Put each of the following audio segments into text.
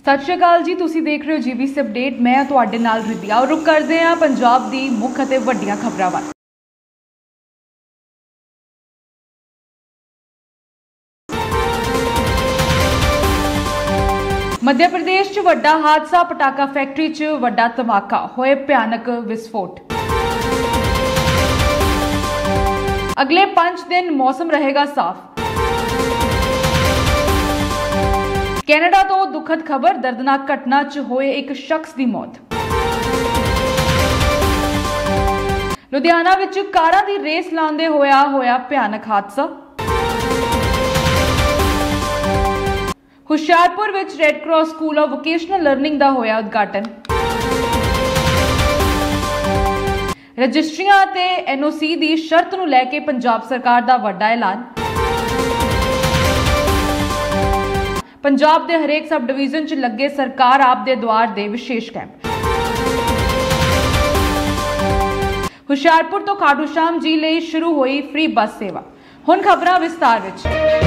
सत श्री अकाल जी, तुसीं देख रहे हो जीबीसी अपडेट। मैं तुहाडे नाल रिद्धि। और रुक करते हैं पंजाब दी मुख अते वड्डियां खबरां वल। मध्य प्रदेश च वड्डा हादसा, पटाका फैक्ट्री च वड्डा धमाका, होए भयानक विस्फोट। अगले 5 दिन मौसम रहेगा साफ। कैनेडा तो दुखद खबर, दर्दनाक घटना च होए एक शख्स की मौत। लुधियाना विच कारां दी रेस लांदे होया भयानक हादसा। हुशियारपुर विच red cross school of vocational learning दा होया उद्घाटन। रजिस्ट्रियां ते एनओसी दी शर्त नूं लैके पंजाब सरकार दा वड्डा ऐलान। पंजाब दे हरेक सब डिवीजन च लगे सरकार आप दे द्वार दे विशेष कैंप। हुशियारपुर तो खाटू श्याम जी लई शुरू हुई फ्री बस सेवा। हुण खबरां विस्तार विच।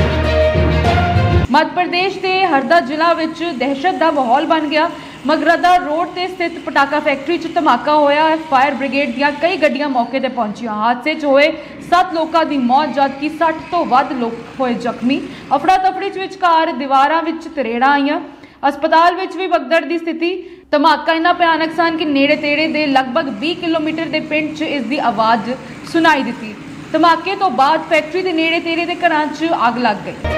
मध्य प्रदेश के हरदा जिला विच दहशत का माहौल बन गया। मगरदा रोड ते स्थित पटाका फैक्ट्री च धमाका होया। फायर ब्रिगेड दी कई गड्डियां मौके ते पहुंचियां। हादसे च होए 7 लोगों की मौत, जबकि 60 तो वध लोग होए जख्मी। अफड़ा तफड़ी विचकार दीवारां विच तरेड़ां आईयां। अस्पताल विच भी भगदड़ की स्थिति। धमाका इन्ना भयानक सन कि नेड़े तेड़े दे लगभग 20 किलोमीटर के पिंड च इसकी आवाज़ सुनाई दी। धमाके तो बाद फैक्ट्री के नेड़े तेड़े के घरां च अग लग गई।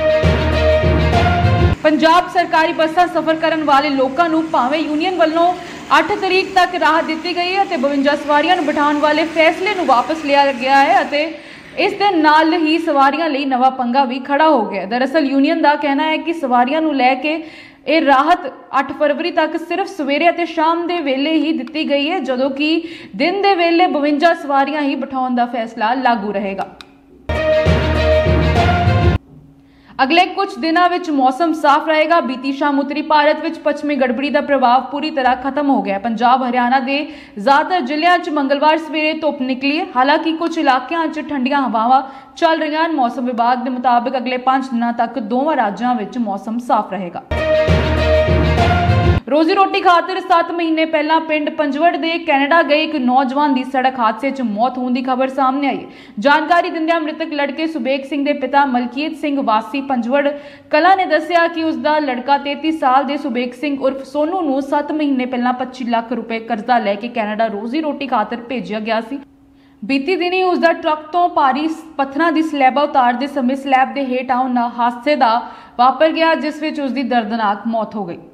पंजाब सरकारी बसां सफर करने वाले लोगों को भावें यूनीयन वालों 8 तरीक तक राहत दी गई है। 52 सवारियां नूं बिठाउण वाले फैसले नूं वापस लिया गया है। इस दे नाल ही सवारियां लई नवा पंगा भी खड़ा हो गया। दरअसल यूनीयन का कहना है कि सवारियां नूं लैके ये राहत 8 फरवरी तक सिर्फ सवेरे और शाम के वेले ही दी गई है, जदों कि दिन के वेले 52 सवारियां ही बिठाउण का फैसला लागू रहेगा। अगले कुछ दिनों में मौसम साफ रहेगा। बीती शाम उत्तरी भारत में पश्चिमी गड़बड़ी का प्रभाव पूरी तरह खत्म हो गया। पंजाब हरियाणा के ज्यादातर जिलों में मंगलवार सवेरे धुप निकली है। हालांकि कुछ इलाकों में ठंडियां हवावां चल रही हैं। मौसम विभाग के मुताबिक अगले 5 दिनों तक दोवां राज्यों में मौसम साफ रहेगा। रोजी रोटी खातिर 7 महीने पहला पिंड पंजवड़ दे कैनेडा गए एक नौजवान की सड़क हादसे च मौत होने की खबर सामने आई। जानकारी दिंदियां मृतक लड़के सुबेग सिंह के पिता मलकीत सिंह वासी पंजवड़ कला ने दस्सिया कि उसका लड़का 33 साल के सुबेग सिंह उर्फ सोनू नूं 7 महीने पहला 25 लाख रुपए कर्जा लैके कैनेडा रोजी रोटी खातिर भेजिया गया सी। बीती दिनी उसका ट्रक तो भारी पत्थरां की स्लैबा उतारते समय स्लैब के हेठ आउण नाल हादसे का वापर गया, जिस विच उसकी दर्दनाक मौत हो गई।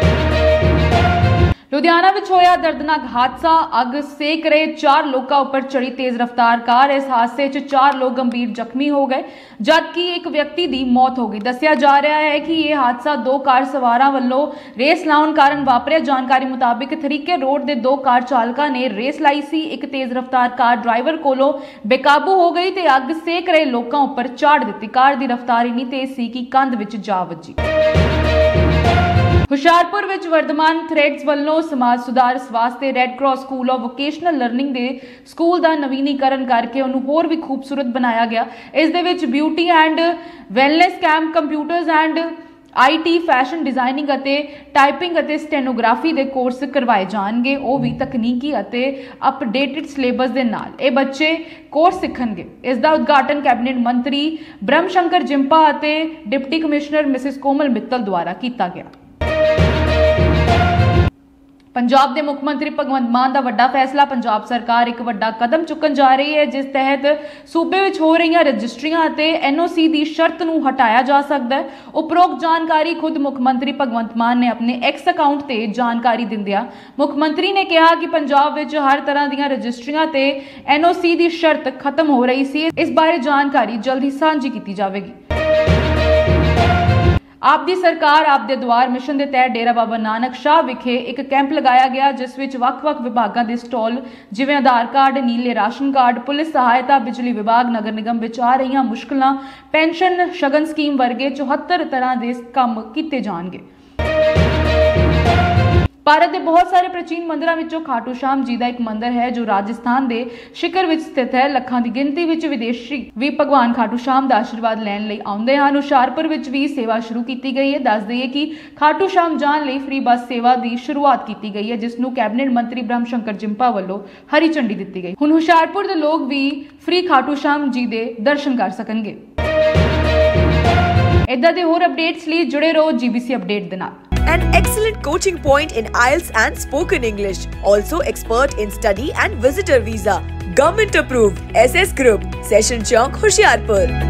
लुधियाना में होया दर्दनाक हादसा। अग सेक रहे 4 लोगों ऊपर चढ़ी तेज रफ्तार कार। इस हादसे च 4 लोग गंभीर जख्मी हो गए, जबकि एक व्यक्ति की मौत हो गई। दस्सिया जा रहा है कि यह हादसा 2 कार सवारां वल्लों रेस लाउण कारण वापरिया। जानकारी मुताबिक थरीके रोड के 2 कार चालकां ने रेस लाई सी। एक तेज रफ्तार कार ड्राइवर कोलों बेकाबू हो गई ते अग सेक रहे लोगों ऊपर चाड़ दी। कार की रफ्तार इन्नी तेज सी कि कंध विच जा वजी। हुशियारपुर विच वर्धमान थ्रेड्स वालों समाज सुधार वास्ते red cross school of vocational learning के स्कूल का नवीनीकरण करके उन्होंने होर भी खूबसूरत बनाया गया। इस दे विच beauty and wellness camp, computers and IT, fashion designing अते टाइपिंग अते स्टेनोग्राफी के कोर्स करवाए जाएंगे। वो भी तकनीकी अते अपडेटेड सिलेबस के नाल ये बच्चे कोर्स सीखणगे। इसका उद्घाटन कैबिनेट मंत्री ब्रह्म शंकर जिंपा अते deputy commissioner Mrs Komal Mittal द्वारा किया गया। पंजाब के मुख्यमंत्री भगवंत मान का वड्डा फैसला। पंजाब सरकार एक वड्डा कदम चुकन जा रही है, जिस तहत सूबे में हो रही रजिस्ट्रियां ते NOC की शर्त नूं हटाया जा सकता है। उपरोक्त जानकारी खुद मुख्यमंत्री भगवंत मान ने अपने X अकाउंट ते जानकारी दिंदियां मुख्यमंत्री ने कहा कि पंजाब विच हर तरह दी रजिस्ट्रियां ते NOC की शर्त खत्म हो रही सी। इस बारे जानकारी जल्द ही साझी की जाएगी। आप दी सरकार आप दे द्वार मिशन के तहत डेरा बाबा नानक शाह विखे एक कैंप लगाया गया, जिस विच वख-वख विभागों के स्टॉल जिवें आधार कार्ड, नीले राशन कार्ड, पुलिस सहायता, बिजली विभाग, नगर निगम विच आ रही मुश्किलां, पेंशन, शगन स्कीम वर्गे 74 तरह के काम किए जाएंगे। ਭਾਰਤ ਦੇ ਬਹੁਤ ਸਾਰੇ ਪ੍ਰਾਚੀਨ ਮੰਦਿਰਾਂ ਵਿੱਚੋਂ ਖਾਟੂ ਸ਼ਾਮ ਜੀ ਦਾ ਇੱਕ ਮੰਦਿਰ ਹੈ ਜੋ ਰਾਜਸਥਾਨ ਦੇ ਸ਼ਿਖਰ ਵਿੱਚ ਸਥਿਤ ਹੈ। ਲੱਖਾਂ ਦੀ ਗਿਣਤੀ ਵਿੱਚ ਵਿਦੇਸ਼ੀ ਵੀ ਭਗਵਾਨ ਖਾਟੂ ਸ਼ਾਮ ਦਾ ਆਸ਼ੀਰਵਾਦ ਲੈਣ ਲਈ ਆਉਂਦੇ ਹਨ। ਹੁਸ਼ਿਆਰਪੁਰ ਵਿੱਚ ਵੀ ਸੇਵਾ ਸ਼ੁਰੂ ਕੀਤੀ ਗਈ ਹੈ। ਦੱਸ ਦਈਏ ਕਿ ਖਾਟੂ ਸ਼ਾਮ ਜਾਣ ਲਈ ਫ੍ਰੀ ਬੱਸ ਸੇਵਾ ਦੀ ਸ਼ੁਰੂਆਤ ਕੀਤੀ ਗਈ ਹੈ, ਜਿਸ ਨੂੰ ਕੈਬਨਿਟ ਮੰਤਰੀ ਬ੍ਰਹਮ ਸ਼ੰਕਰ ਜਿੰਪਾ ਵੱਲੋਂ ਹਰੀ ਝੰਡੀ ਦਿੱਤੀ ਗਈ। ਹੁਣ ਹੁਸ਼ਿਆਰਪੁਰ ਦੇ ਲੋਕ ਵੀ ਫ੍ਰੀ ਖਾਟੂ ਸ਼ਾਮ ਜੀ ਦੇ ਦਰਸ਼ਨ ਕਰ ਸਕਣਗੇ। ਇਦਾਂ ਦੇ ਹੋਰ ਅਪਡੇਟਸ ਲਈ ਜੁੜੇ ਰਹੋ GBC ਅਪਡੇਟ ਦੇ ਨਾਲ। An excellent coaching point in IELTS and spoken English. Also expert in study and visitor visa. Government approved. SS Group. Session Chowk, Hoshiarpur.